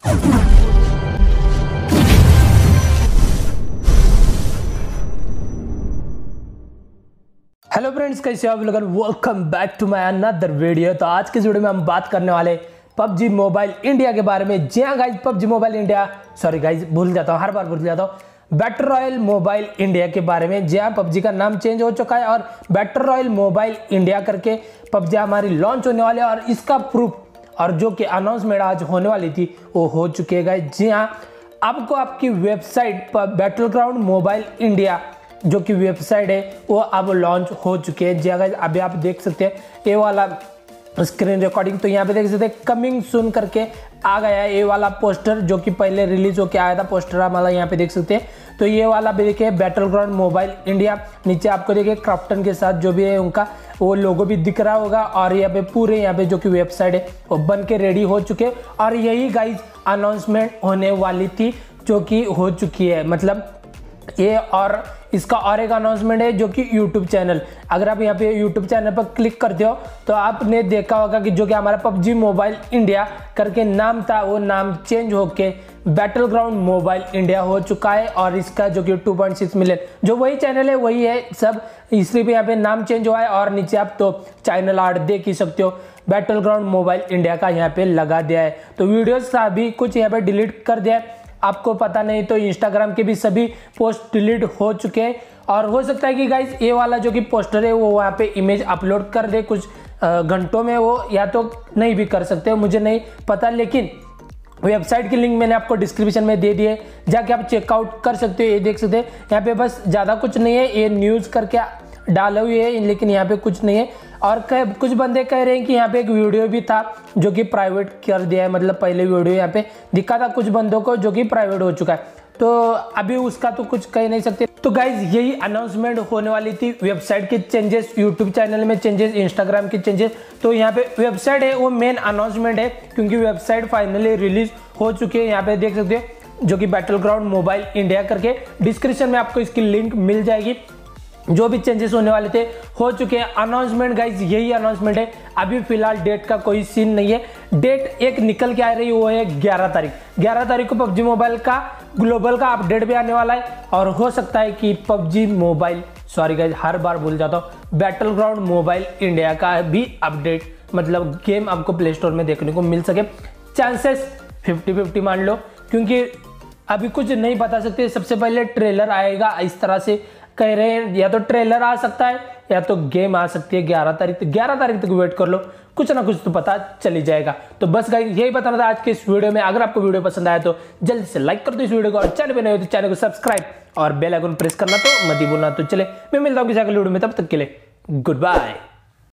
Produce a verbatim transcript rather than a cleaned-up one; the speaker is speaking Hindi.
हेलो फ्रेंड्स, कैसे हो आप लोग? Welcome back to my another video. तो आज के वीडियो में हम बात करने वाले पबजी मोबाइल इंडिया के बारे में। जी हाँ guys, PUBG mobile India, sorry guys भूल जाता हूँ, हर बार भूल जाता हूँ। बैटल रॉयल मोबाइल इंडिया के बारे में। जी हाँ, पबजी का नाम चेंज हो चुका है और बैटल रॉयल मोबाइल इंडिया करके पबजी हमारी लॉन्च होने वाली है और इसका प्रूफ और जो कि अनाउंसमेंट आज होने वाली थी वो हो चुकी है गाइज। जी हाँ, आपको आपकी वेबसाइट पर बैटल ग्राउंड मोबाइल इंडिया जो कि वेबसाइट है वो अब लॉन्च हो चुकी है। जी अगर अभी आप देख सकते हैं ये वाला स्क्रीन रिकॉर्डिंग, तो यहाँ पे देख सकते हैं कमिंग सून करके आ गया है ये वाला पोस्टर जो कि पहले रिलीज होकर आया था। पोस्टर हमारा यहाँ पे देख सकते हैं। तो ये वाला भी देखिए बैटल ग्राउंड मोबाइल इंडिया, नीचे आपको देखिए क्रॉफ्टन के साथ जो भी है उनका वो लोगो भी दिख रहा होगा और यहाँ पे पूरे यहाँ पे जो कि वेबसाइट है वो बन के रेडी हो चुके और यही गाइज अनाउंसमेंट होने वाली थी जो कि हो चुकी है। मतलब ये और इसका और एक अनाउंसमेंट है जो कि यूट्यूब चैनल, अगर आप यहाँ पे यूट्यूब चैनल पर क्लिक करते हो तो आपने देखा होगा कि जो कि हमारा पबजी मोबाइल इंडिया करके नाम था वो नाम चेंज होके बैटल ग्राउंड मोबाइल इंडिया हो चुका है और इसका जो कि टू पॉइंट सिक्स मिलियन जो वही चैनल है वही है सब, इसलिए भी यहाँ पे नाम चेंज हुआ है और नीचे आप तो चैनल आर्ट देख ही सकते हो बैटल ग्राउंड मोबाइल इंडिया का यहाँ पे लगा दिया है। तो वीडियोज का भी कुछ यहाँ पे डिलीट कर दिया है, आपको पता नहीं तो इंस्टाग्राम के भी सभी पोस्ट डिलीट हो चुके हैं और हो सकता है कि गाइज ये वाला जो कि पोस्टर है वो वहाँ पे इमेज अपलोड कर दे कुछ घंटों में, वो या तो नहीं भी कर सकते, मुझे नहीं पता। लेकिन वेबसाइट की लिंक मैंने आपको डिस्क्रिप्शन में दे दी है, जाके आप चेकआउट कर सकते हो। ये देख सकते हैं यहाँ पे बस ज़्यादा कुछ नहीं है, ये न्यूज़ करके डाले हुए है लेकिन यहाँ पे कुछ नहीं है। और कह, कुछ बंदे कह रहे हैं कि यहाँ पे एक वीडियो भी था जो कि प्राइवेट कर दिया है, मतलब पहले वीडियो यहाँ पे दिखा था कुछ बंदों को जो कि प्राइवेट हो चुका है, तो अभी उसका तो कुछ कह नहीं सकते। तो गाइज यही अनाउंसमेंट होने वाली थी, वेबसाइट के चेंजेस, यूट्यूब चैनल में चेंजेस, इंस्टाग्राम के चेंजेस। तो यहाँ पे वेबसाइट है वो मेन अनाउंसमेंट है क्योंकि वेबसाइट फाइनली रिलीज हो चुकी है। यहाँ पे देख सकते हैं जो कि बैटल ग्राउंड मोबाइल इंडिया करके, डिस्क्रिप्शन में आपको इसकी लिंक मिल जाएगी। जो भी चेंजेस होने वाले थे हो चुके हैं। अनाउंसमेंट गाइज यही अनाउंसमेंट है, अभी फिलहाल डेट का कोई सीन नहीं है। डेट एक निकल के आ रही है वो है ग्यारह तारीख। ग्यारह तारीख को पबजी मोबाइल का ग्लोबल का अपडेट भी आने वाला है और हो सकता है कि पबजी मोबाइल, सॉरी गाइज हर बार भूल जाता हूँ, बैटल ग्राउंड मोबाइल इंडिया का भी अपडेट मतलब गेम आपको प्ले स्टोर में देखने को मिल सके। चांसेस फिफ्टी फिफ्टी मान लो, क्योंकि अभी कुछ नहीं बता सकते। सबसे पहले ट्रेलर आएगा इस तरह से कह रहे हैं, या तो ट्रेलर आ सकता है या तो गेम आ सकती है ग्यारह तारीख तक। ग्यारह तारीख तक वेट कर लो, कुछ ना कुछ तो पता चली जाएगा। तो बस गाइस यही बताना था आज के इस वीडियो में। अगर आपको वीडियो पसंद आया तो जल्दी से लाइक कर दो इस वीडियो को और चैनल पे नए हो तो चैनल को सब्सक्राइब और बेल आइकन प्रेस करना तो मत ही भूलना। तो चले मैं मिलता हूँ किसी अगले वीडियो में, तब तक के लिए गुड बाय।